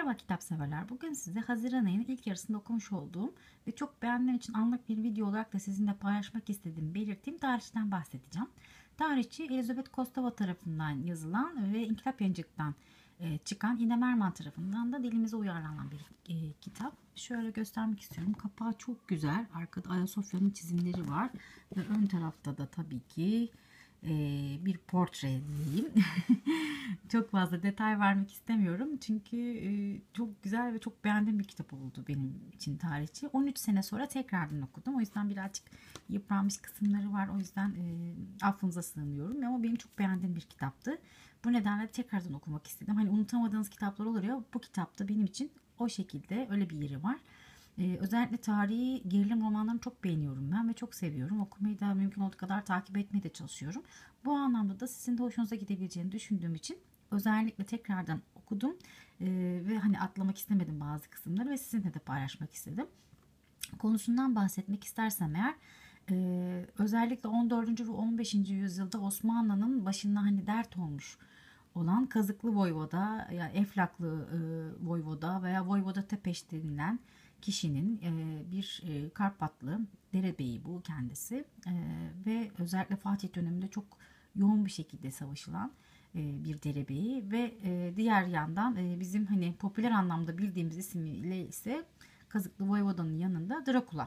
Merhaba kitap severler. Bugün size Haziran ayının ilk yarısında okumuş olduğum ve çok beğendiğim için anlık bir video olarak da sizinle paylaşmak istediğim belirttiğim tarihçiden bahsedeceğim. Tarihçi Elizabeth Kostova tarafından yazılan ve İnkılap Yayıncılık'tan çıkan İrem Erman tarafından da dilimize uyarlanan bir kitap. Şöyle göstermek istiyorum. Kapağı çok güzel. Arkada Ayasofya'nın çizimleri var ve ön tarafta da tabii ki bir portre diyeyim. Çok fazla detay vermek istemiyorum. Çünkü çok güzel ve çok beğendiğim bir kitap oldu benim için tarihçi. 13 sene sonra tekrardan okudum. O yüzden birazcık yıpranmış kısımları var. O yüzden affınıza sığınıyorum. Ama benim çok beğendiğim bir kitaptı. Bu nedenle tekrardan okumak istedim. Hani unutamadığınız kitaplar olur ya, bu kitapta benim için o şekilde öyle bir yeri var. Özellikle tarihi gerilim romanlarını çok beğeniyorum ben ve çok seviyorum. Okumayı da mümkün olduğu kadar takip etmeye de çalışıyorum. Bu anlamda da sizin de hoşunuza gidebileceğini düşündüğüm için özellikle tekrardan okudum. Ve hani atlamak istemedim bazı kısımları ve sizinle de paylaşmak istedim. Konusundan bahsetmek istersem eğer, özellikle 14. ve 15. yüzyılda Osmanlı'nın başına hani dert olmuş olan Kazıklı Voyvoda, yani Eflaklı Voyvoda veya Voyvoda Tepeş denilen kişinin bir Karpatlı derebeyi bu kendisi. Ve özellikle Fatih döneminde çok yoğun bir şekilde savaşılan bir derebeyi ve diğer yandan bizim hani popüler anlamda bildiğimiz ismiyle ise Kazıklı Voyvoda'nın yanında Drakula.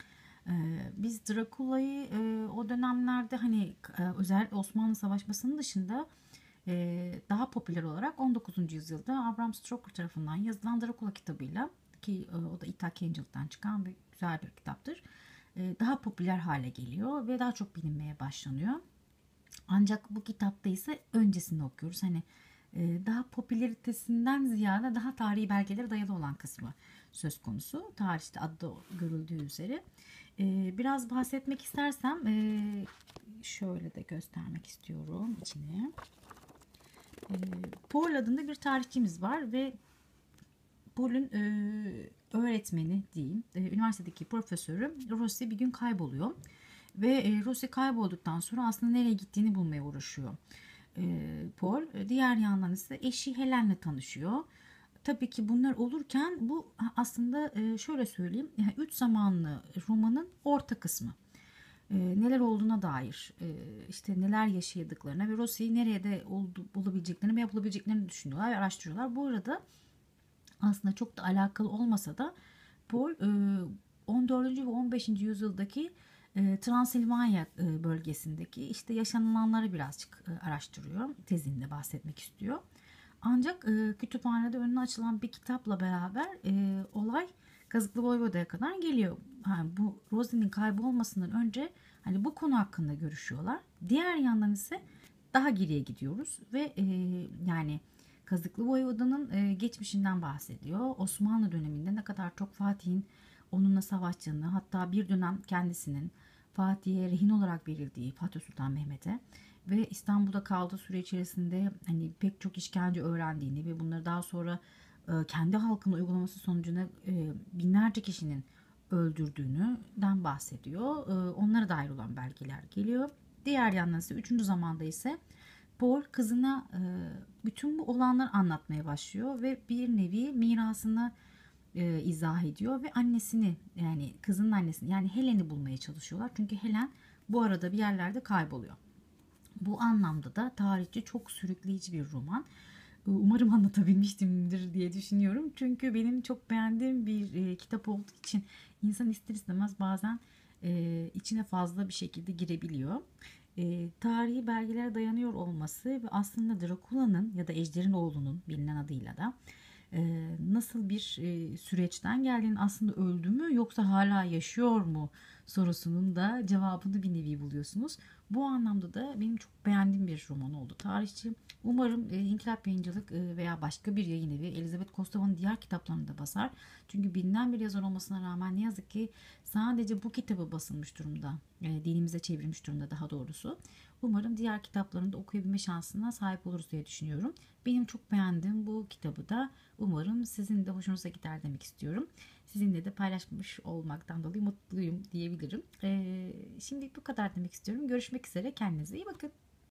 Biz Drakula'yı o dönemlerde hani özellikle Osmanlı Savaşması'nın dışında daha popüler olarak 19. yüzyılda Bram Stoker tarafından yazılan Drakula kitabıyla, ki o da İthak Yayıncılık'tan çıkan bir güzel bir kitaptır, daha popüler hale geliyor ve daha çok bilinmeye başlanıyor. Ancak bu kitapta ise öncesini okuyoruz. Hani daha popülaritesinden ziyade daha tarihi belgelere dayalı olan kısmı söz konusu. Tarihte adı görüldüğü üzere. Biraz bahsetmek istersem şöyle de göstermek istiyorum içine. Paul adında bir tarihçimiz var ve Paul'ün öğretmeni diyeyim, üniversitedeki profesörü Rossi bir gün kayboluyor. Ve Rossi kaybolduktan sonra aslında nereye gittiğini bulmaya uğraşıyor Paul. Diğer yandan ise eşi Helen'le tanışıyor. Tabii ki bunlar olurken bu aslında şöyle söyleyeyim, yani 3 zamanlı romanın orta kısmı. Neler olduğuna dair, işte neler yaşadıklarına ve Rossi'yi nereye de bulabileceklerini ve yapılabileceklerini düşünüyorlar ve araştırıyorlar. Bu arada aslında çok da alakalı olmasa da Paul 14. ve 15. yüzyıldaki Transilvanya bölgesindeki işte yaşanılanları birazcık araştırıyor. Tezinde bahsetmek istiyor. Ancak kütüphanede önüne açılan bir kitapla beraber olay Kazıklı Voyvoda'ya kadar geliyor. Yani bu Rosie'nin kaybolmasından önce hani bu konu hakkında görüşüyorlar. Diğer yandan ise daha geriye gidiyoruz ve yani Kazıklı Voyvoda'nın geçmişinden bahsediyor. Osmanlı döneminde ne kadar çok Fatih'in onunla savaştığını, hatta bir dönem kendisinin Fatih'e rehin olarak verildiği, Fatih Sultan Mehmet'e ve İstanbul'da kaldığı süre içerisinde hani pek çok işkence öğrendiğini ve bunları daha sonra kendi halkına uygulaması sonucunda binlerce kişinin öldürdüğünden bahsediyor. Onlara dair olan belgeler geliyor. Diğer yandan ise 3. zamanda ise Paul kızına bütün bu olanları anlatmaya başlıyor ve bir nevi mirasını izah ediyor ve annesini, yani kızının annesini, yani Helen'i bulmaya çalışıyorlar. Çünkü Helen bu arada bir yerlerde kayboluyor. Bu anlamda da tarihçi çok sürükleyici bir roman. Umarım anlatabilmiştimdir diye düşünüyorum. Çünkü benim çok beğendiğim bir kitap olduğu için insan ister istemez bazen içine fazla bir şekilde girebiliyor. Tarihi belgelere dayanıyor olması ve aslında Drakula'nın ya da Ejder'in oğlunun bilinen adıyla da nasıl bir süreçten geldiğini, aslında öldü mü yoksa hala yaşıyor mu sorusunun da cevabını bir nevi buluyorsunuz. Bu anlamda da benim çok beğendiğim bir roman oldu tarihçi. Umarım İnkılap Yayıncılık veya başka bir yayın evi Elizabeth Kostova'nın diğer kitaplarını da basar. Çünkü bilinen bir yazar olmasına rağmen ne yazık ki sadece bu kitabı basılmış durumda. Dilimize çevrilmiş durumda daha doğrusu. Umarım diğer kitaplarını da okuyabilme şansına sahip oluruz diye düşünüyorum. Benim çok beğendiğim bu kitabı da umarım sizin de hoşunuza gider demek istiyorum. Sizinle de paylaşmış olmaktan dolayı mutluyum diyebilirim. Şimdi bu kadar demek istiyorum. Görüşmek üzere. Kendinize iyi bakın.